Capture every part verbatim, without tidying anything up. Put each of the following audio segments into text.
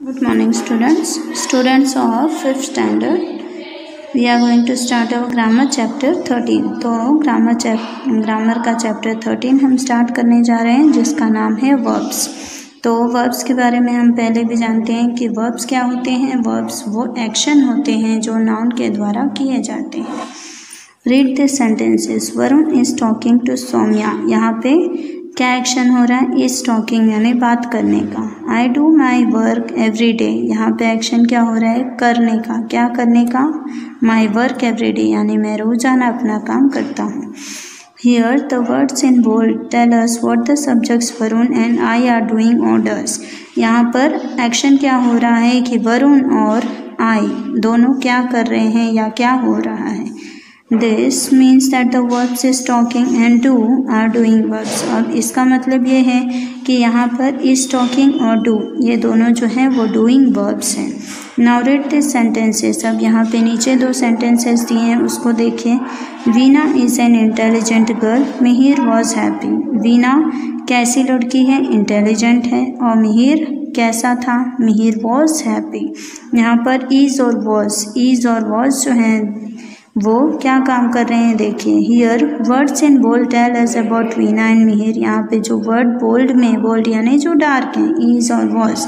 Good morning, students. Students of fifth standard. We are going to start our grammar chapter thirteen. तो grammar chap grammar का chapter thirteen हम start करने जा रहे हैं, जिसका नाम है verbs. तो verbs के बारे में हम पहले भी जानते हैं कि verbs क्या होते हैं. verbs वो एक्शन होते हैं जो नाउन के द्वारा किए जाते हैं. Read the sentences. Varun is talking to Saumya. यहाँ पे क्या एक्शन हो रहा है? इज टॉकिंग यानी बात करने का. I do my work every day. यहाँ पे एक्शन क्या हो रहा है? करने का. क्या करने का? माई वर्क एवरी डे यानी मैं रोजाना अपना काम करता हूँ. Here the words in bold tell us what the subjects Varun and I are doing orders. यहाँ पर एक्शन क्या हो रहा है कि वरुण और आई दोनों क्या कर रहे हैं या क्या हो रहा है. This means that the verbs is talking and do are doing verbs. अब इसका मतलब ये है कि यहाँ पर is talking और do ये दोनों जो हैं वो doing verbs हैं. Now read these sentences. अब यहाँ पे नीचे दो sentences दिए हैं, उसको देखिए. Veena is an intelligent girl. Mihir was happy. Veena कैसी लड़की है? इंटेलिजेंट है. और मिहिर कैसा था? Mihir was happy. यहाँ पर is और was is और was जो हैं वो क्या काम कर रहे हैं देखिए. Here words in bold tell us about Veena and Mihir. यहाँ पे जो वर्ड बोल्ड में, बोल्ड यानी जो डार्क हैं, इज और वॉज,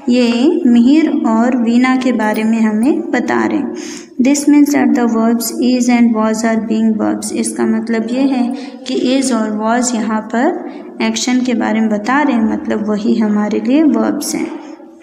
ये मिहिर और वीना के बारे में हमें बता रहे हैं. This means that the verbs is and was are being verbs. इसका मतलब ये है कि इज और वॉज यहाँ पर एक्शन के बारे में बता रहे हैं, मतलब वही हमारे लिए वर्ब्स हैं.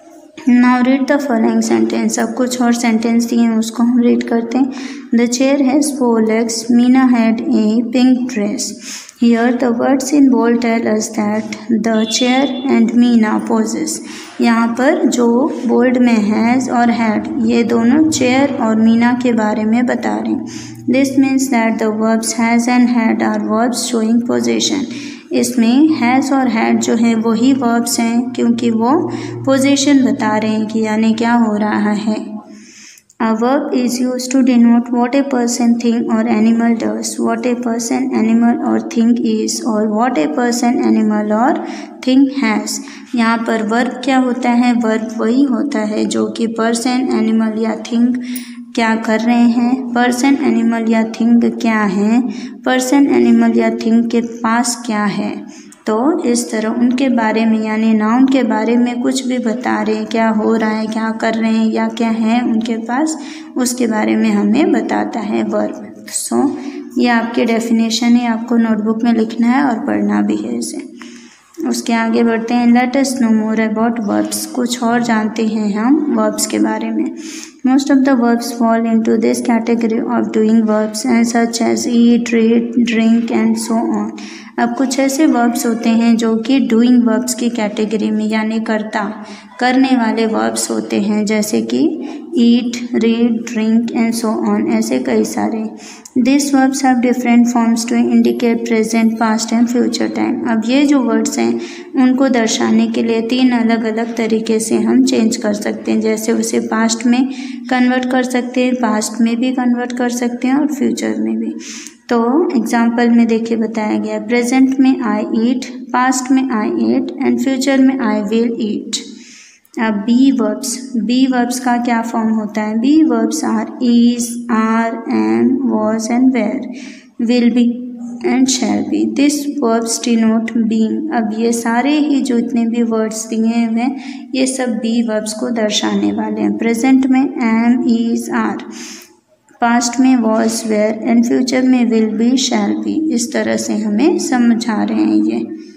Now read the following sentence. अब कुछ और सेंटेंस दिए हैं, उसको हम रीड करते हैं. The chair has four legs. Meena had a pink dress. Here the words in bold tell us that the chair and Meena poses. यहाँ पर जो बोल्ड में हैज़ और हैड ये दोनों चेयर और मीना के बारे में बता रहे हैं. This means that the verbs has and had are verbs showing possession. इसमें हैज़ और हैड जो है वही वर्ब्स हैं, क्योंकि वो पोजीशन बता रहे हैं कि यानी क्या हो रहा है. A verb is used to denote what a person, thing or animal does, what a person, animal or thing is, or what a person, animal or thing has. यहाँ पर वर्ब क्या होता है? वर्ब वही होता है जो कि पर्सन, एनिमल या थिंग क्या कर रहे हैं. पर्सन, एनिमल या थिंग क्या है? पर्सन, एनिमल या थिंग के पास क्या है. तो इस तरह उनके बारे में यानी नाउन के बारे में कुछ भी बता रहे हैं, क्या हो रहा है, क्या कर रहे हैं या क्या है उनके पास, उसके बारे में हमें बताता है वर्ब. सो so, ये आपकी डेफिनेशन है, आपको नोटबुक में लिखना है और पढ़ना भी है इसे. उसके आगे बढ़ते हैं. Let us know more about verbs. कुछ और जानते हैं हम वर्ब्स के बारे में. Most of the verbs fall into this category of doing verbs and such as eat, read, drink and so on. अब कुछ ऐसे वर्ब्स होते हैं जो कि डूइंग वर्ब्स की कैटेगरी में यानी करता, करने वाले वर्ब्स होते हैं, जैसे कि eat, read, drink and so on. ऐसे कई सारे. This verbs have different forms to indicate present, past and future time. अब ये जो वर्ड्स हैं उनको दर्शाने के लिए तीन अलग अलग तरीके से हम चेंज कर सकते हैं. जैसे उसे पास्ट में कन्वर्ट कर सकते हैं, पास्ट में भी कन्वर्ट कर सकते हैं और फ्यूचर में भी. तो एग्जाम्पल में देखिए बताया गया. प्रेजेंट में आई ईट, पास्ट में आई एट एंड फ्यूचर में आई विल ईट. अब बी वर्ब्स. बी वर्ब्स का क्या फॉर्म होता है? Be verbs are is, are, am, was and were, will be and shall be. This verbs denote being. अब ये सारे ही जो इतने भी वर्ड्स दिए हुए हैं ये सब बी वर्ब्स को दर्शाने वाले हैं. प्रेजेंट में एम, इज, आर, पास्ट में वॉज, वेयर एंड फ्यूचर में विल बी, शैल बी. इस तरह से हमें समझा रहे हैं ये.